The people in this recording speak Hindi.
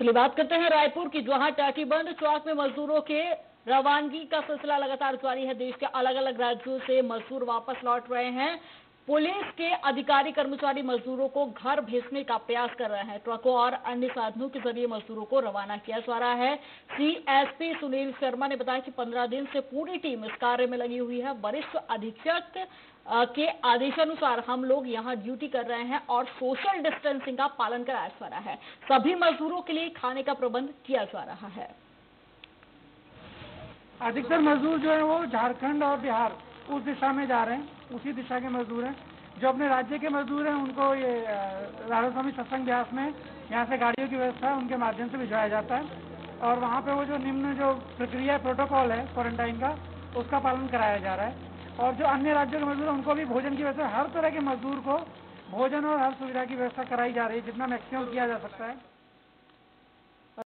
चलिए बात करते हैं रायपुर की, जहां टाटीबंध चौक में मजदूरों के रवानगी का सिलसिला लगातार जारी है। देश के अलग अलग राज्यों से मजदूर वापस लौट रहे हैं। पुलिस के अधिकारी कर्मचारी मजदूरों को घर भेजने का प्रयास कर रहे हैं। ट्रकों और अन्य साधनों के जरिए मजदूरों को रवाना किया जा रहा है। सीएसपी सुनील शर्मा ने बताया कि 15 दिन से पूरी टीम इस कार्य में लगी हुई है। वरिष्ठ अधीक्षक के आदेशानुसार हम लोग यहां ड्यूटी कर रहे हैं और सोशल डिस्टेंसिंग का पालन कराया जा रहा है। सभी मजदूरों के लिए खाने का प्रबंध किया जा रहा है। अधिकतर मजदूर जो है वो झारखंड और बिहार उस दिशा में जा रहे हैं, उसी दिशा के मजदूर हैं। जो अपने राज्य के मजदूर हैं उनको ये राधा स्वामी सत्संग ब्यास में यहाँ से गाड़ियों की व्यवस्था है, उनके माध्यम से भिजवाया जाता है और वहाँ पे वो जो निम्न जो प्रक्रिया प्रोटोकॉल है क्वारंटाइन का, उसका पालन कराया जा रहा है। और जो अन्य राज्यों के मजदूर हैं उनको भी भोजन की व्यवस्था, हर तरह के मजदूर को भोजन और हर सुविधा की व्यवस्था कराई जा रही है, जितना मैक्सिमम किया जा सकता है।